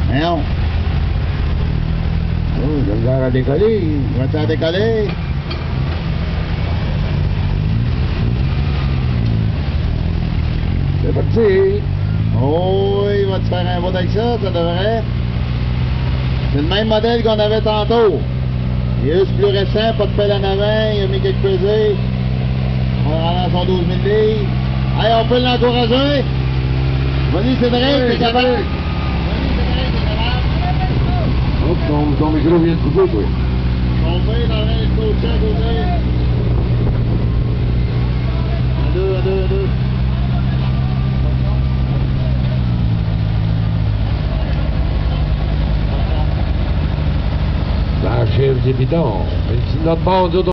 Non. Oh, j'ai le verre à décoller. Va-tu à décoller? C'est parti. Oh, il va te faire un bout avec ça, ça devrait. C'est le même modèle qu'on avait tantôt. Il est juste plus récent, pas de pelle en avant, il a mis quelques pesées. On va rendre son 12 000 livres. Hey, on peut l'encourager? Vas-y, Cédric, t'es capable? Vas-y, Cédric, t'es capable? Oh, ton micro vient de couper, toi. On fait dans le coach à côté. Un, deux. La chèvre, c'est bidon. Même si notre bord,